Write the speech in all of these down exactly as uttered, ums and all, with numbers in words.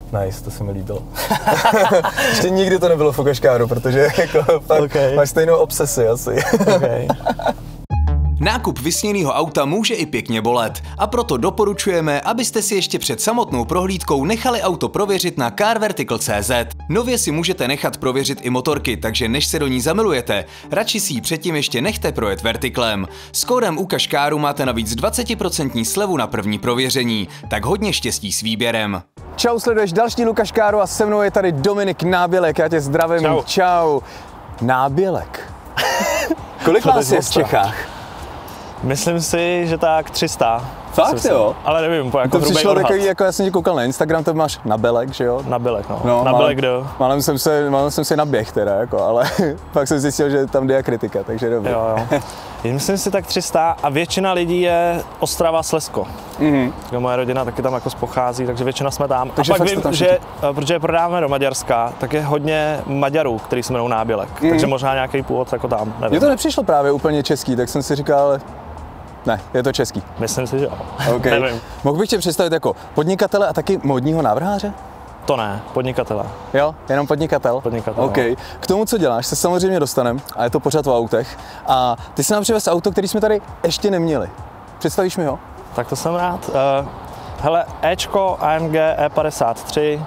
Nice, to se mi líbilo. Ještě nikdy to nebylo v Ukažkáru, protože jako fakt okay. Máš stejnou obsesi asi. Okay. Nákup vysněného auta může i pěkně bolet a proto doporučujeme, abyste si ještě před samotnou prohlídkou nechali auto prověřit na carvertical tečka cé zet. Nově si můžete nechat prověřit i motorky, takže než se do ní zamilujete, radši si ji předtím ještě nechte projet vertiklem. S kódem Ukažkáru máte navíc dvacet procent slevu na první prověření, tak hodně štěstí s výběrem. Čau, sleduješ další Ukažkáru a se mnou je tady Dominik Nábělek, já tě zdravím. Čau. Čau. Nábělek. Kolik vás je v Čechách? Myslím si, že tak tři sta. Fakt jo? Ale nevím, po jako to hrubý přišlo odhad. takový, jako já jsem tě koukal na Instagram, to máš Nabelek, že jo? Nabělek, no. no Nabělek kdo? Málem jsem se, málem jsem se naběh teda, jako, ale pak jsem zjistil, že tam diakritika, takže dobrý. Jo, jo. Myslím si tak tři sta a většina lidí je Ostrava, Slezsko. Mm-hmm. Moje rodina taky tam jako pochází, takže většina jsme tam. Takže a pak vím, tam že protože prodáváme do Maďarska, tak je hodně Maďarů, kteří se jmenují Nábělek. Mm. Takže možná nějaký původ jako tam, nevím. Mně to nepřišlo právě úplně český, tak jsem si říkal, ale ne, je to český. Myslím si, že jo. Okay. Nevím. Mohl bych tě představit jako podnikatele a taky módního návrháře? To ne, podnikatele. Jo, jenom podnikatel? Podnikatel. Okay. K tomu, co děláš, se samozřejmě dostaneme a je to pořád o autech. A ty jsi nám přivez auto, který jsme tady ještě neměli. Představíš mi ho? Tak to jsem rád. Uh, hele, Ečko A M G E padesát tři.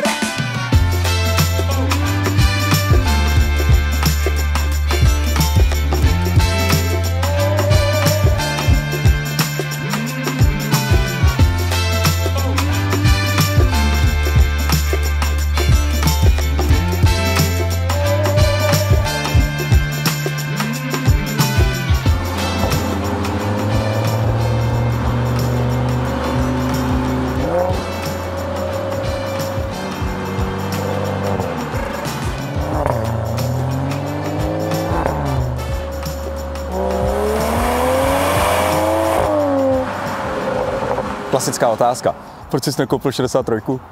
Klasická otázka. Proč jsi nekoupil šedesát tři? Uh,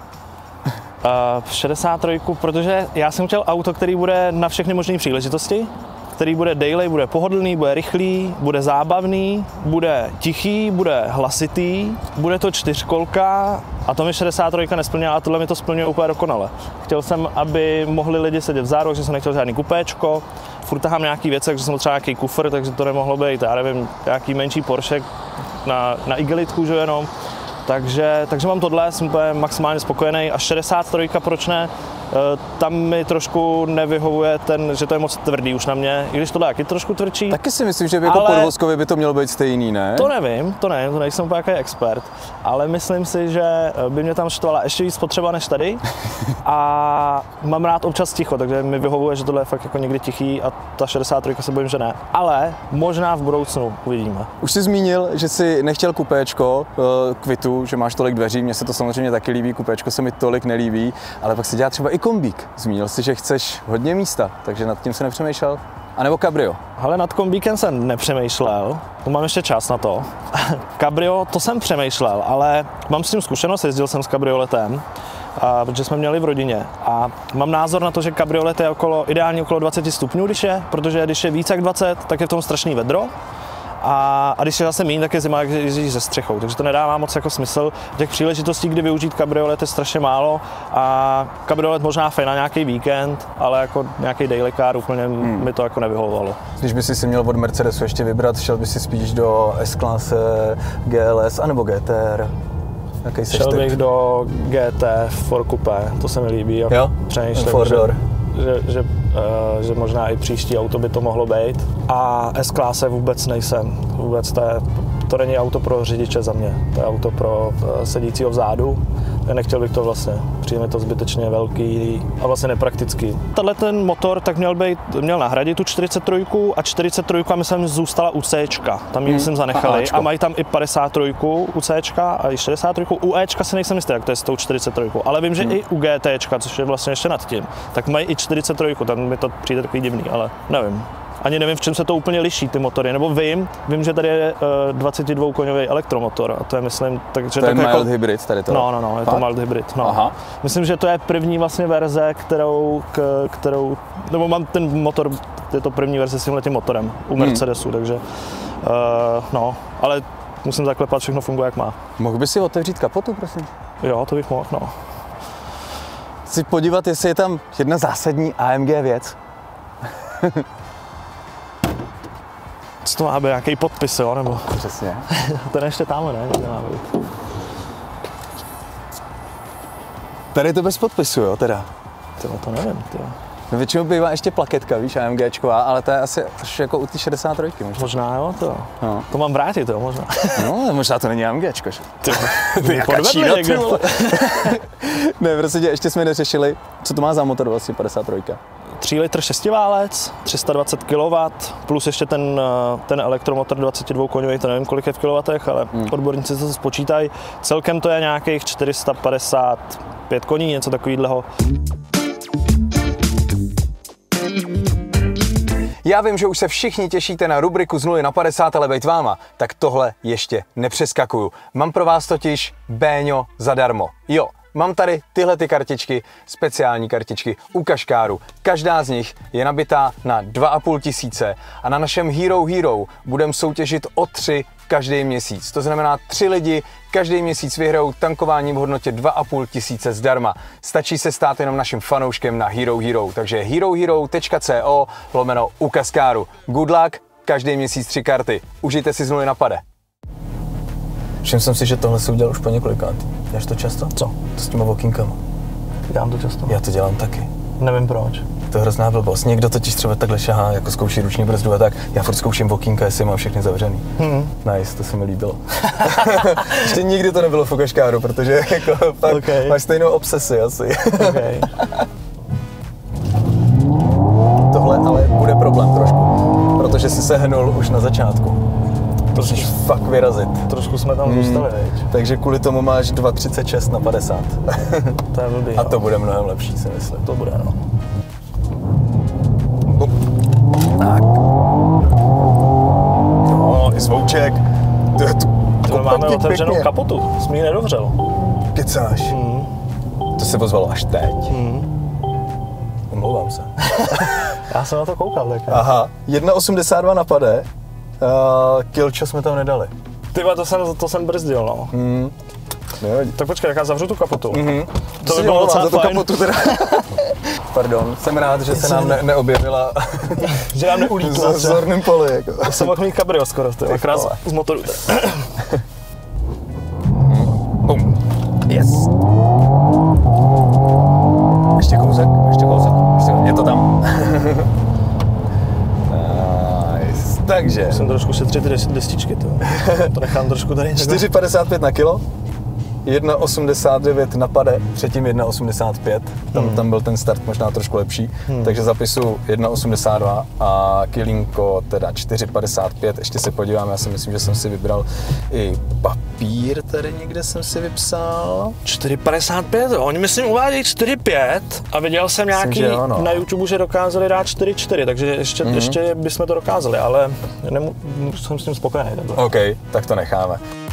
šedesát tři, protože já jsem chtěl auto, který bude na všechny možné příležitosti, který bude daily, bude pohodlný, bude rychlý, bude zábavný, bude tichý, bude hlasitý, bude to čtyřkolka a to mi šedesát tři nesplňuje a tohle mi to splňuje úplně dokonale. Chtěl jsem, aby mohli lidi sedět vzadu, takže jsem nechtěl žádný kupéčko, furt tahám nějaký věci, takže jsem třeba nějaký kufr, takže to nemohlo být, já nevím, nějaký menší Porsche na, na igelitku, že jenom. Takže, takže mám tohle, jsem úplně maximálně spokojený a šedesát tři, proč ne? Tam mi trošku nevyhovuje ten, že to je moc tvrdý už na mě, i když tohle je taky trošku tvrdší. Taky si myslím, že jako podvozkově by to mělo být stejný, ne? To nevím, to nevím, to nejsem úplně jaký expert, ale myslím si, že by mě tam štvala ještě víc potřeba než tady a mám rád občas ticho, takže mi vyhovuje, že tohle je fakt jako někdy tichý a ta šedesát tři se bojím, že ne, ale možná v budoucnu uvidíme. Už jsi zmínil, že jsi nechtěl kupéčko, kvitu, že máš tolik dveří, mně se to samozřejmě taky líbí, kupéčko se mi tolik nelíbí, ale pak se dělá třeba i kombík. Zmínil jsi, že chceš hodně místa, takže nad tím se nepřemýšlel? A nebo kabrio? Ale nad kombíkem jsem nepřemýšlel, to mám ještě čas na to. Kabrio, to jsem přemýšlel, ale mám s tím zkušenost, jezdil jsem s kabrioletem, a, protože jsme měli v rodině. A mám názor na to, že kabriolet je okolo, ideálně okolo dvacet stupňů, když je, protože když je víc jak dvacet, tak je v tom strašný vedro. A, a když je zase méně, tak je zima, jak jezdíš se střechou, takže to nedává moc jako smysl. Těch příležitostí, kdy využít kabriolet, je strašně málo a kabriolet možná fajn na nějaký víkend, ale jako nějaký daily car úplně hmm. mi to jako nevyhovovalo. Když by si si měl od Mercedesu ještě vybrat, šel by si spíš do S-klase, G L S anebo G T R? Jaký seš šel typ? bych do G T Ford Coupé, to se mi líbí. Jo? Přemýšlím, že, že, že, uh, že možná i příští auto by to mohlo být. A S-klase vůbec nejsem. Vůbec to, je, to není auto pro řidiče za mě. To je auto pro uh, sedícího vzadu. Já nechtěl bych to vlastně. Přijde mi to zbytečně velký a vlastně nepraktický. Tenhle ten motor tak měl, být, měl nahradit tu čtyřicet tři a čtyřicet tři myslím zůstala u Cčka. Tam ji myslím zanechali a, a mají tam i padesát tři u Cčka a i šedesát tři. U Ečka si nejsem jistý, jak to je s tou čtyřicet tři, ale vím, že hmm. i u GTčka, což je vlastně ještě nad tím, tak mají i čtyřicet tři, tam mi to přijde takový divný, ale nevím. Ani nevím, v čem se to úplně liší, ty motory, nebo vím, vím, že tady je uh, dvacetidvoukoňový elektromotor a to je, myslím, takže to je tak mild jako, hybrid tady to? No, no, no, je Fakt? to mild hybrid, no. Aha. Myslím, že to je první vlastně verze, kterou, k, kterou, nebo mám ten motor, je to první verze s tímhletím motorem u Mercedesu, hmm. takže, uh, no, ale musím zaklepat, všechno funguje jak má. Mohl by si otevřít kapotu, prosím? Jo, to bych mohl, no. si podívat, jestli je tam jedna zásadní A M G věc. Co to má být, nějaký podpis, jo, nebo? Přesně. Ten ještě tamhle, ne? Nemá být. Tady je to bez podpisu, jo, teda. Tyjo, to nevím, tyjo. No většinou bývá ještě plaketka, víš, AMGčková, ale to je asi až jako u ty šedesát tři možná. Možná jo, to. No. To mám vrátit, jo, možná. No, možná to není AMGčko, že? Ty, Ty jaká podvedli Čína, ty někde. vole. Ne, prostě ještě jsme neřešili, co to má za motor vlastně padesát tři. tři litr šestiválec, tři sta dvacet kilowattů, plus ještě ten, ten elektromotor dvacet dva koňový, to nevím kolik je v kilowatech, ale hmm. odborníci to spočítají. Celkem to je nějakých čtyři sta padesát pět koní, něco takového. Já vím, že už se všichni těšíte na rubriku z nuly na padesát, ale bejt váma, tak tohle ještě nepřeskakuju. Mám pro vás totiž Béňo zadarmo. Jo, mám tady tyhle ty kartičky, speciální kartičky u Kaškáru. Každá z nich je nabitá na dva a půl tisíce a na našem Hero Hero budeme soutěžit o tři každý měsíc. To znamená, tři lidi každý měsíc vyhrajou tankování v hodnotě dva a půl tisíce zdarma. Stačí se stát jenom naším fanouškem na Hero Hero, takže herohero tečka co lomeno u Kaškáru. Good luck, každý měsíc tři karty. Užijte si z nuly na pade. Všiml jsem si, že tohle si udělal už po několikát. Děláš to často? Co? To s těma walkingama. Dělám to často. Já to dělám taky. Nevím proč. To je hrozná blbost. Někdo totiž třeba takhle šahá, jako zkouší ruční brzdu a tak. Já furt zkouším walkinga, jestli mám všechny zavřený. Hmm. Nice, to se mi líbilo. Ještě nikdy to nebylo v Kaškáru, protože jako fakt okay. Máš stejnou obsesi asi. Okay. Tohle ale bude problém trošku, protože jsi se hnul už na začátku. Musíš fakt vyrazit. Trošku jsme tam hmm. zůstali, veď. Takže kvůli tomu máš dva třicet šest na padesát. To je blbý, a to no. bude mnohem lepší, si myslím. To bude, no. Tak. No, i zvouček. To je tu. To máme otevřenou pěkně. Kapotu, jsi mi ji nedovřel. Kecáš. Hmm. To se ozvalo až teď. Hmm. Omlouvám se. Já jsem na to koukal, tak. Aha, jedna osmdesát dva napade. Uh, Kilčo jsme tam nedali. Tyba, to jsem, to jsem brzdil, no. Hmm. Nevadí. Tak počkej, jak já zavřu tu kapotu. Mm-hmm. To by bylo docela fajn. Kapotu teda. Pardon, jsem rád, že se nám ne, neobjevila. Že nám neulítla. V zorném poli. Jako. To jsem mohl mít kabrio skoro, to je krás z motoru. Bum. Yes. Ještě kousek, ještě kousek. Ještě, je to tam. Nice. Takže. Musím trošku šetřit ty destičky, to. To nechám trošku tady. čtyři padesát pět na kilo. jedna osmdesát devět na pade, předtím jedna osmdesát pět, tam, hmm. tam byl ten start možná trošku lepší, hmm. takže zapisu jedna osmdesát dva a kilínko teda čtyři padesát pět, ještě se podívám, já si myslím, že jsem si vybral i papír, tady někde jsem si vypsal. čtyři padesát pět, oni myslím uvádějí čtyři pět a viděl jsem nějaký myslím, jo, no. na YouTube, že dokázali dát čtyři čtyři, takže ještě, hmm. ještě bychom to dokázali, ale nemu, jsem s tím spokojený. Takhle. OK, tak to necháme.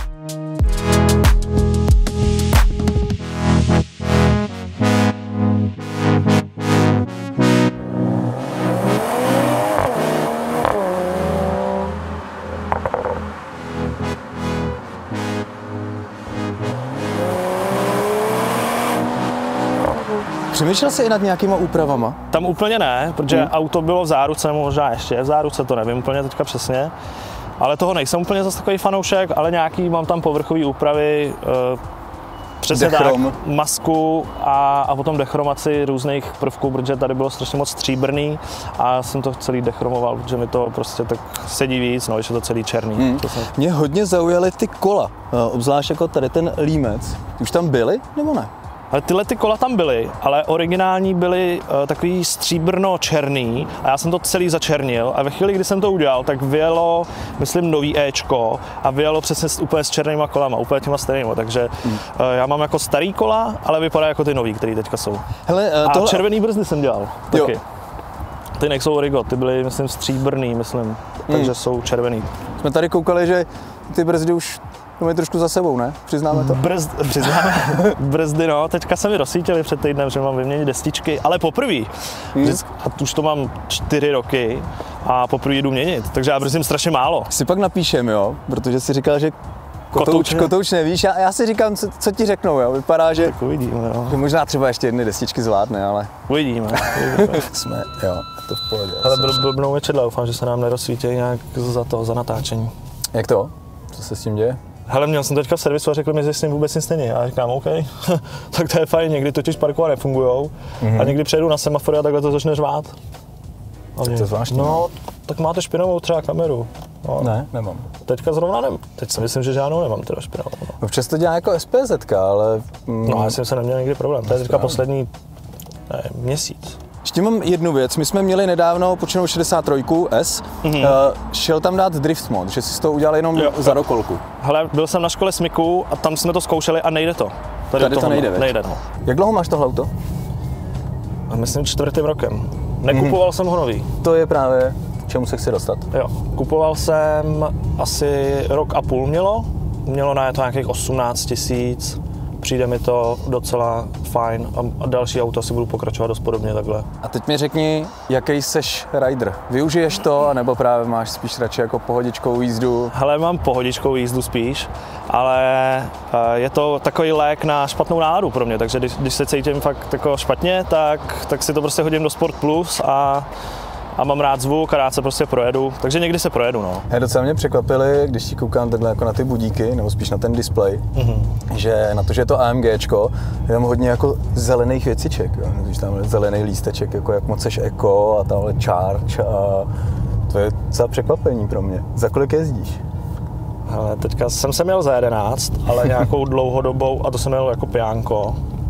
Přemýšlel jsi i nad nějakýma úpravama? Tam úplně ne, protože hmm. auto bylo v záruce, možná ještě v záruce, to nevím úplně teďka přesně. Ale toho nejsem úplně zase takový fanoušek, ale nějaký mám tam povrchové úpravy, e, přesně Dechrom. tak, masku a, a potom dechromaci různých prvků, protože tady bylo strašně moc stříbrný a jsem to celý dechromoval, protože mi to prostě tak sedí víc, no, když je to celý černý. Hmm. To jsem... Mě hodně zaujaly ty kola, obzvlášť jako tady ten límec. Už tam byly, nebo ne? Ale tyhle ty kola tam byly, ale originální byly uh, takový stříbrno-černý a já jsem to celý začernil a ve chvíli, kdy jsem to udělal, tak vyjelo, myslím, nový Ečko a vyjelo přesně úplně s černýma kolama, úplně těma stejnýma, takže hmm. uh, já mám jako starý kola, ale vypadá jako ty nový, který teďka jsou. Hele, uh, tohle... A červený brzdy jsem dělal taky. Jo. Ty nejsou Origo, ty byly, myslím, stříbrný, myslím, takže hmm. jsou červený. Jsme tady koukali, že ty brzdy už to mají trošku za sebou, ne? Přiznáme to? Brzd, přiznáme. Brzdy, no. Teďka se mi rozsvítily před týdnem, že mám vyměnit destičky, ale poprvé. Hmm. A už to mám čtyři roky a poprvé jdu měnit, takže já brzdím strašně málo. Si pak napíšem, jo? Protože jsi říkal, že Kotouč, kotouč nevíš, já, já si říkám, co, co ti řeknou, jo. Vypadá, že, tak uvidíme, no. že možná třeba ještě jedny destičky zvládne, ale... Uvidíme. uvidíme. Jsme, jo, to v pohodě. Ale bl- blbnou mi čedla, doufám, že se nám nerozsvítí nějak za to, za natáčení. Jak to? Co se s tím děje? Hele, měl jsem teďka v servisu a řekli mi, že s tím vůbec nic není. Já říkám, OK, tak to je fajn, někdy totiž parkové nefungujou mm-hmm. a někdy přejdu na semafory a takhle to začne řvát. Tak to je zvláštní. No, tak máte špinavou třeba kameru. No. Ne, nemám. Teďka zrovna nemám. Teď si myslím, že žádnou nemám teda špinavou. No. Občas to dělá jako S P Z, ale... Mm, no, já jsem se neměl nikdy problém. To je teďka poslední ne, měsíc. Ještě mám jednu věc. My jsme měli nedávno počínou šedesát tři S. Mm-hmm. Uh, šel tam dát drift mod, že jsi to udělal jenom jo, za dokolku. Hele, byl jsem na škole Smiku a tam jsme to zkoušeli a nejde to. Tady, Tady to nejde, nejde no. Jak dlouho máš tohle auto? Myslím čtvrtým rokem. Nekupoval mm-hmm. jsem ho nový. To je právě, k čemu se chci dostat. Jo, kupoval jsem asi rok a půl mělo. Mělo na to nějakých osmnáct tisíc. Přijde mi to docela fajn a další auto si budu pokračovat dost podobně takhle. A teď mi řekni, jaký seš rider? Využiješ to, anebo právě máš spíš radši jako pohodičkou jízdu? Hele, mám pohodičkou jízdu spíš, ale je to takový lék na špatnou náladu pro mě, takže když, když se cítím fakt jako špatně, tak, tak si to prostě hodím do Sport Plus a a mám rád zvuk a rád se prostě projedu, takže někdy se projedu, no. He, docela mě překvapili, když ti koukám takhle jako na ty budíky, nebo spíš na ten displej, mm-hmm. že na to, že je to AMGčko, je tam hodně jako zelených věciček, jo. Když tam je zelený lísteček, jako jak moc seš eko a tamhle charge a to je docela překvapení pro mě. Za kolik jezdíš? Hele, teďka jsem se měl za jedenáct, ale nějakou dlouhodobou, a to jsem měl jako pijánko,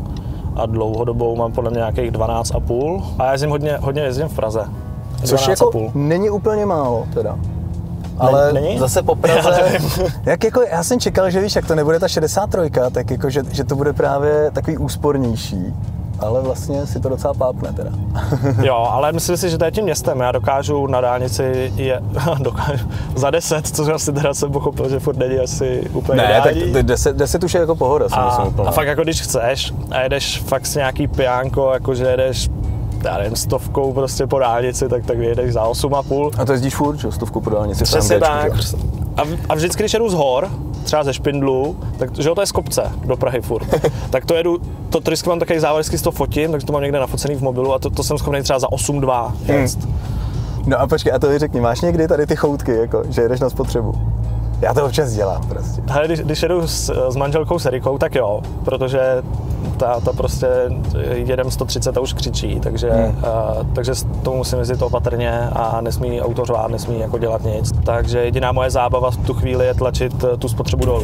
a dlouhodobou mám podle mě nějakých dvanáct a půl a já jezdím hodně, hodně jezdím v Praze. Což jako není úplně málo teda. Ale není? Zase po Praze, jak jako, já jsem čekal, že víš, jak to nebude ta šedesát tři, tak jako, že, že to bude právě takový úspornější. Ale vlastně si to docela pápne teda. Jo, ale myslím si, že to je tím městem. Já dokážu na dálnici je, dokážu, za deset, což asi teda jsem pochopil, že furt není asi úplně ne, ideální. tak deset, deset už je jako pohoda, jsem myslím úplně. A fakt jako když chceš a jedeš fakt si nějaký pijánko, jakože jedeš já nevím, stovkou prostě po dálnici, tak, tak vyjedeš za osm a půl. A to jezdíš furt, že? Stovku po dálnici? Přesně tak. A, a vždycky, když jedu z hor, třeba ze Špindlu, tak že to je z kopce do Prahy furt, tak to jedu, to trysky mám takový závod, vždycky to fotím, takže to mám někde nafocený v mobilu a to, to jsem schopný třeba za osm dva jet. Hmm. No a počkej, a to mi řekni, máš někdy tady ty choutky, jako, že jedeš na spotřebu? Já to občas dělám prostě. Hele, když, když jedu s, s manželkou s Erikou, tak jo, protože ta, ta prostě jedem sto třicet a už křičí, takže, hmm. a, takže tomu musím jezdit opatrně a nesmí auto řvát, nesmí jako dělat nic. Takže jediná moje zábava v tu chvíli je tlačit tu spotřebu dolů.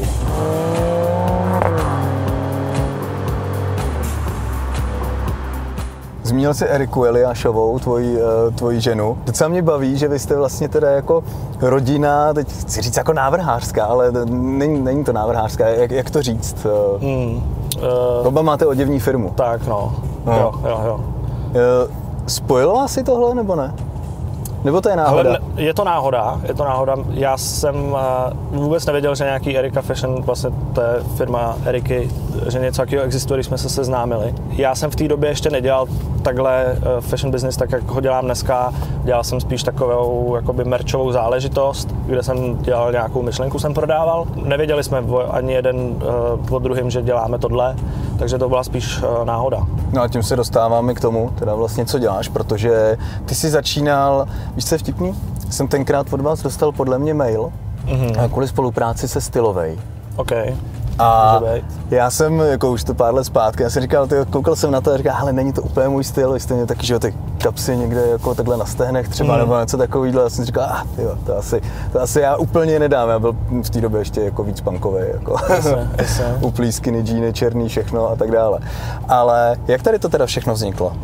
Zmínil jsi Eriku Eliášovou, tvoji, tvoji ženu. Docela mě baví, že vy jste vlastně teda jako rodina, teď chci říct jako návrhářská, ale není, není to návrhářská, jak, jak to říct? Hmm, uh, Oba máte oděvní firmu. Tak no, no. jo, jo, jo. Spojilo vás si tohle nebo ne? Nebo to je náhoda? Ale je to náhoda, je to náhoda. Já jsem vůbec nevěděl, že nějaký Erika Fashion, vlastně to je firma Eriky, že něco takového existuje, když jsme se seznámili. Já jsem v té době ještě nedělal takhle fashion business, tak jak ho dělám dneska. Dělal jsem spíš takovou jakoby merchovou záležitost, kde jsem dělal nějakou myšlenku, jsem prodával. Nevěděli jsme ani jeden od druhým, že děláme tohle, takže to byla spíš náhoda. No a tím se dostáváme k tomu, teda vlastně co děláš, protože ty jsi začínal, víš co je vtipný? Jsem tenkrát od vás dostal podle mě mail mm-hmm. kvůli spolupráci se Stylovej. Okay. A já jsem, jako už to pár let zpátky, já jsem říkal, ty, koukal jsem na to a říkal, hele, není to úplně můj styl, jste měl taky, že jo, ty kapsy někde jako takhle na stehnech třeba, mm. nebo něco takovýhle, já jsem říkal, ah, tyjo, to asi, to asi já úplně nedám, já byl v té době ještě jako víc punkovej, jako uplý skinny džíny, černý, všechno a tak dále. Ale jak tady to teda všechno vzniklo?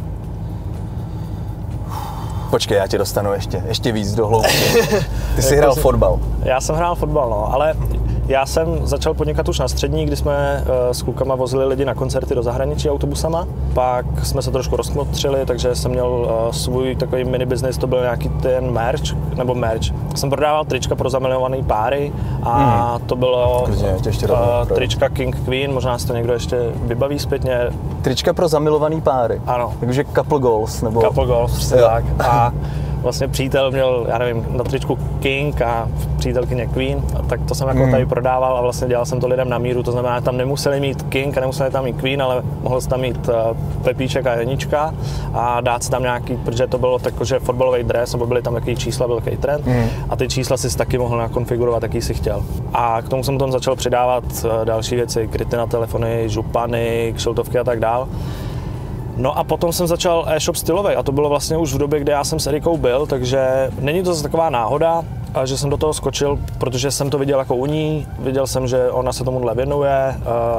Počkej, já tě dostanu ještě, ještě víc do hloubky. Ty jsi hrál fotbal. Já jsem hrál fotbal, no, ale já jsem začal podnikat už na střední, kdy jsme uh, s klukama vozili lidi na koncerty do zahraničí autobusama. Pak jsme se trošku rozkmotřili, takže jsem měl uh, svůj takový mini business, to byl nějaký ten merch, nebo merch. Jsem prodával trička pro zamilované páry a hmm. to bylo uh, trička King Queen, možná si to někdo ještě vybaví zpětně. Trička pro zamilované páry? Ano. Takže couple goals, nebo... Couple goals, přesně tak. A vlastně přítel měl, já nevím, na tričku King a přítelkyně Queen, a tak to jsem jako mm. tady prodával a vlastně dělal jsem to lidem na míru, to znamená, že tam nemuseli mít King a nemuseli tam mít Queen, ale mohl tam mít uh, Pepíček a Janička a dát si tam nějaký, protože to bylo takže fotbalový dres, nebo byly tam jaký čísla, byl jaký trend mm. a ty čísla si taky mohl nakonfigurovat, jaký si chtěl. A k tomu jsem tam začal přidávat uh, další věci, kryty na telefony, župany, kšiltovky a tak dál. No a potom jsem začal e-shop stylovej a to bylo vlastně už v době, kdy já jsem s Erikou byl, takže není to zase taková náhoda, že jsem do toho skočil, protože jsem to viděl jako u ní, viděl jsem, že ona se tomuhle věnuje,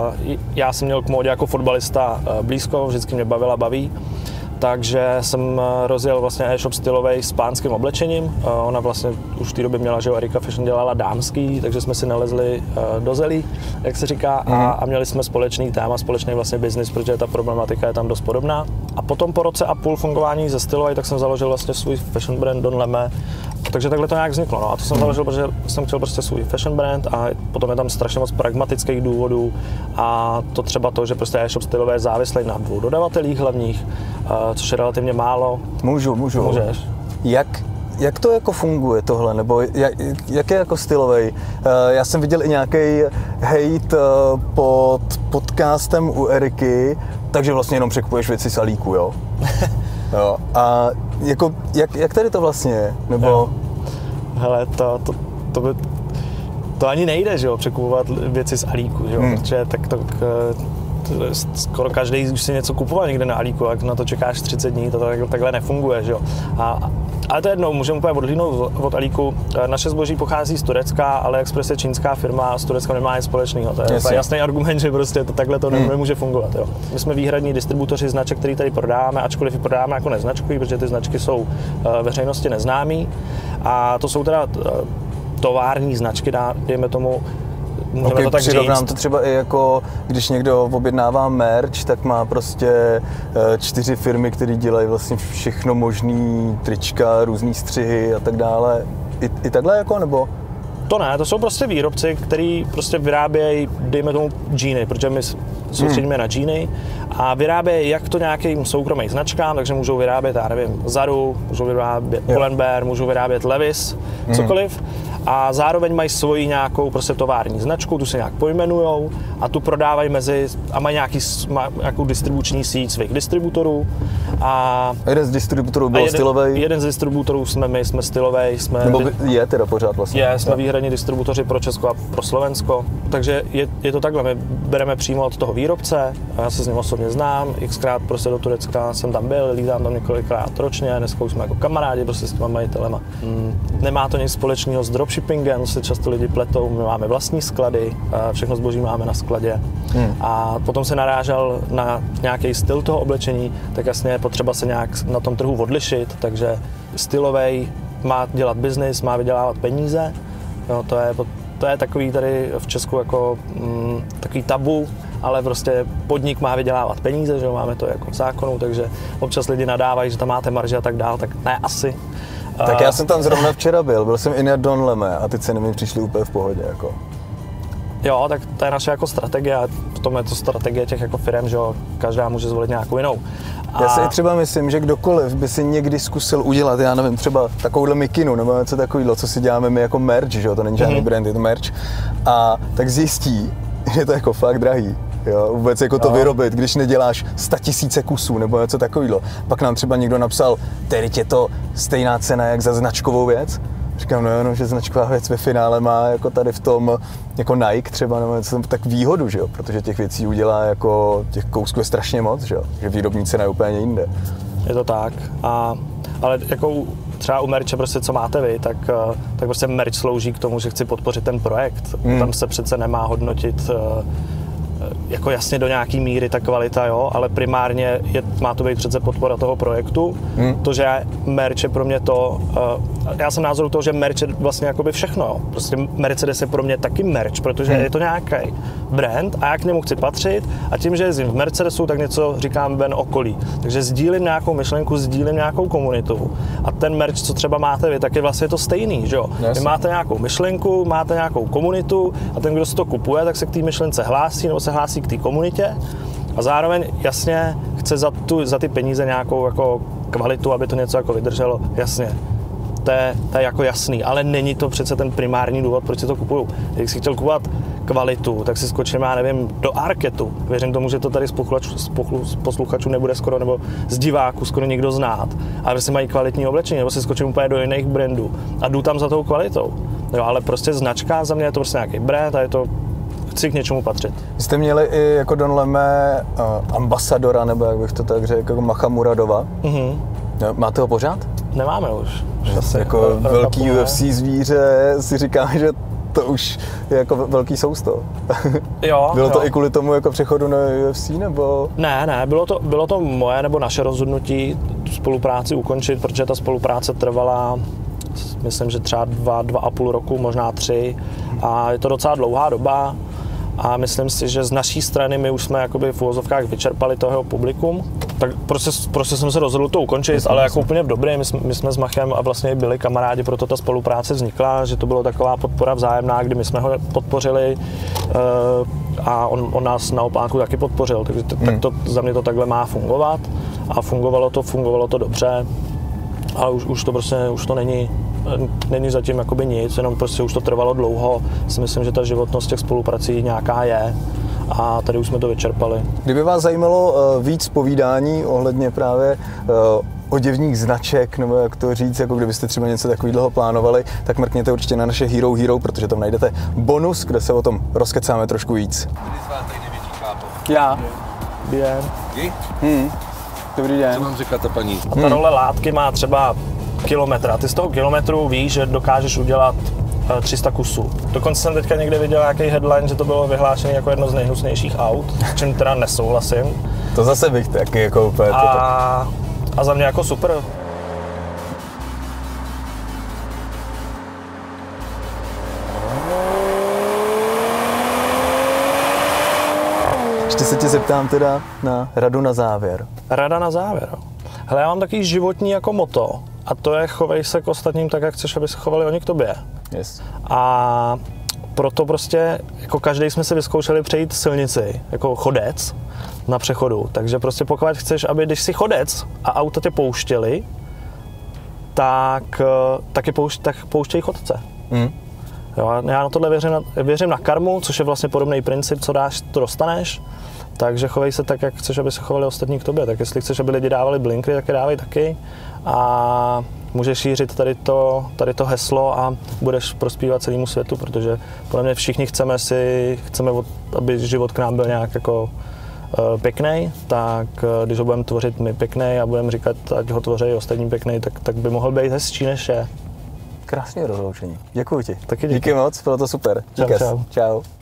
já jsem měl k módě jako fotbalista blízko, vždycky mě bavila, baví. Takže jsem rozjel vlastně e-shop stylovej s pánským oblečením. Ona vlastně už v té době měla, že Erika Fashion dělala dámský, takže jsme si nalezli do zelí, jak se říká, mm. a, a měli jsme společný téma, společný vlastně biznis, protože ta problematika je tam dost podobná. A potom po roce a půl fungování ze stylovej, tak jsem založil vlastně svůj fashion brand Don Leme. Takže takhle to nějak vzniklo. No. A to jsem založil, protože jsem chtěl prostě svůj fashion brand a potom je tam strašně moc pragmatických důvodů a to třeba to, že prostě e-shop stylové je závislý na dvou dodavatelích hlavních, což je relativně málo. Můžu, můžu. Můžeš. Jak, jak to jako funguje tohle, nebo jak, jak je jako stylovej? Já jsem viděl i nějaký hejt pod podcastem u Eriky, takže vlastně jenom překupuješ věci z Alíku, jo? Jo. A jako, jak, jak tady to vlastně je? Nebo... Jo. Hele, to, to, to, by, to ani nejde, že jo, překupovat věci z Alíku, že jo, hmm. protože tak to, to skoro každý už si něco kupoval někde na Alíku, jak na to čekáš třicet dní, to tak, takhle nefunguje, že jo. A, ale to je jednou, můžeme úplně odhlídnout od Alíku. Naše zboží pochází z Turecka, ale Express je čínská firma a s Tureckem nemá nic společného. To je Jasně. jasný argument, že prostě to takhle to hmm. nemůže fungovat. Jo. My jsme výhradní distributoři značek, který tady prodáváme, ačkoliv je prodáváme jako neznačkový, protože ty značky jsou veřejnosti neznámý. A to jsou teda tovární značky, dejme tomu. Okay, to tak přirovnám to třeba i jako, když někdo objednává merch, tak má prostě čtyři firmy, které dělají vlastně všechno možný, trička, různý střihy a tak dále. I, i takhle jako, nebo? To ne, to jsou prostě výrobci, kteří prostě vyrábějí, dejme tomu, džíny, protože my soustředíme hmm. na džíny a vyrábějí jak to nějakým soukromým značkám, takže můžou vyrábět, já nevím, Zaru, můžou vyrábět Pull&Bear, můžou vyrábět Levi's, hmm. cokoliv. A zároveň mají svoji nějakou prostě tovární značku, tu se nějak pojmenujou a tu prodávají mezi, a mají nějaký, má, nějakou distribuční síť svých distributorů. A jeden z distributorů byl stylovej? Jeden z distributorů jsme my, jsme stylovej. Jsme Nebo je teda pořád vlastně? Je, jsme výhradní distributoři pro Česko a pro Slovensko. Takže je, je to takhle, my bereme přímo od toho výrobce, a já se s ním osobně znám, xkrát prostě do Turecka jsem tam byl, lítám tam několikrát ročně, dneska už jsme jako kamarádi prostě s těma majitelema. Hmm. Nemá to nic společného s dropshippingem, se často lidi pletou, my máme vlastní sklady, všechno zboží máme na skladě. Hmm. A potom se narážel na nějaký styl toho oblečení, tak jasně je potřeba se nějak na tom trhu odlišit, takže stylovej má dělat biznis, má vydělávat peníze, jo, to je, to je takový tady v Česku jako mm, takový tabu, ale prostě podnik má vydělávat peníze, že jo, máme to jako v zákonu, takže občas lidi nadávají, že tam máte marže a tak dál, tak ne asi. Tak já jsem tam zrovna včera byl, byl jsem i na Don Leme a ty ceny mi přišly úplně v pohodě, jako. Jo, tak to je naše jako strategie a potom je to strategie těch jako firem, že jo, každá může zvolit nějakou jinou. A... Já si třeba myslím, že kdokoliv by si někdy zkusil udělat, já nevím, třeba takovouhle mikinu nebo něco takového, co si děláme my jako merch, že jo, to není žádný mm-hmm. brand, je to merch, a tak zjistí, že to je jako fakt drahý. Jo, vůbec jako to no. vyrobit, když neděláš sta tisíce kusů nebo něco takového. Pak nám třeba někdo napsal, tedy je to stejná cena jak za značkovou věc. Říkám, no, no že značková věc ve finále má jako tady v tom, jako Nike třeba, nebo něco tak výhodu, že jo, protože těch věcí udělá jako, těch kousků je strašně moc, že jo, že výrobní cena je úplně jinde. Je to tak, a, ale jako třeba u merče prostě, co máte vy, tak, tak prostě merch slouží k tomu, že chci podpořit ten projekt. Hmm. Tam se přece nemá hodnotit jako jasně do nějaký míry ta kvalita, jo, ale primárně je, má to být přece podpora toho projektu. Hmm. To, že merch je pro mě to, uh, já jsem názoru toho, že merch je vlastně jakoby všechno, jo. Prostě Mercedes je pro mě taky merch, protože hmm. je to nějaký brand a já k němu chci patřit a tím, že jezdím v Mercedesu, tak něco říkám ven okolí. Takže sdílím nějakou myšlenku, sdílím nějakou komunitu a ten merch, co třeba máte vy, tak je vlastně to stejný, že jo. Vy máte nějakou myšlenku, máte nějakou komunitu a ten, kdo si to kupuje, tak se k té myšlence hlásí nebo se hlásí k té komunitě a zároveň jasně chce za, tu, za ty peníze nějakou jako kvalitu, aby to něco jako vydrželo, jasně. To je, to je jako jasný, ale není to přece ten primární důvod, proč si to kupuju. Když si chtěl kupovat kvalitu, tak si skočím, já nevím, do Arketu. Věřím tomu, že to tady z, z posluchačů nebude skoro, nebo z diváků skoro nikdo znát. Ale prostě mají kvalitní oblečení, nebo si skočím úplně do jiných brandů a jdu tam za tou kvalitou. Jo, ale prostě značka za mě je to prostě nějaký brand a je to, chci k něčemu patřit. Vy jste měli i jako Don Leme uh, ambasadora, nebo jak bych to tak řekl, jako Macha Muradova. Mm-hmm. Máte ho pořád? Nemáme už. už jako velký U F C zvíře, si říkáme, že to už je jako velký sousto. Jo, bylo to jo. i kvůli tomu jako přechodu na U F C, nebo? Ne, ne, bylo to, bylo to moje nebo naše rozhodnutí tu spolupráci ukončit, protože ta spolupráce trvala, myslím, že třeba dva, dva a půl roku, možná tři. A je to docela dlouhá doba. A myslím si, že z naší strany my už jsme jakoby v uvozovkách vyčerpali toho publikum. Tak prostě, prostě jsem se rozhodl to ukončit, myslím, ale jako úplně v dobré. My jsme, my jsme s Machem a vlastně byli kamarádi, proto ta spolupráce vznikla, že to bylo taková podpora vzájemná, kdy my jsme ho podpořili uh, a on, on nás naopak taky podpořil. Takže t- hmm. tak to, za mě to takhle má fungovat a fungovalo to, fungovalo to dobře. Ale už, už to prostě, už to není, není zatím jakoby nic, jenom prostě už to trvalo dlouho. Si myslím, že ta životnost těch spoluprací nějaká je a tady už jsme to vyčerpali. Kdyby vás zajímalo uh, víc povídání ohledně právě uh, oděvních značek, nebo jak to říct, jako kdybyste třeba něco takového plánovali, tak mrkněte určitě na naše Hero Hero, protože tam najdete bonus, kde se o tom rozkecáme trošku víc. Já. Den. Hmm. Dobrý den. Co vám říká ta paní? A ta role látky má třeba kilometr a ty z toho kilometru víš, že dokážeš udělat tři sta kusů. Dokonce jsem teďka někde viděl nějaký headline, že to bylo vyhlášené jako jedno z nejhnusnějších aut, s čím teda nesouhlasím. To zase bych taky jako úplně... A, a za mě jako super. Ještě se tě zeptám teda na radu na závěr. Rada na závěr. Hele, já mám takový životní jako moto a to je chovej se k ostatním tak, jak chceš, aby se chovali oni k tobě. Yes. A proto prostě jako každý jsme si vyzkoušeli přejít silnici, jako chodec na přechodu. Takže prostě pokud chceš, aby když jsi chodec a auta tě pouštěli, tak, taky poušť, tak pouštěj chodce. Mm. Jo, já na tohle věřím na, věřím na karmu, což je vlastně podobný princip, co dáš, to dostaneš. Takže chovej se tak, jak chceš, aby se chovali ostatní k tobě. Tak jestli chceš, aby lidi dávali blinkry, tak je dávej taky. A můžeš šířit tady to, tady to heslo a budeš prospívat celému světu, protože podle mě všichni chceme si, chceme, aby život k nám byl nějak jako uh, pěkný, tak uh, když ho budeme tvořit my pěkný a budeme říkat, ať ho tvoří ostatní pěkný, tak, tak by mohl být hezčí, než je. Krásné rozloučení. Děkuji ti. Taky díky. Díky moc, bylo to super. Čau, Díky. čau. Čau.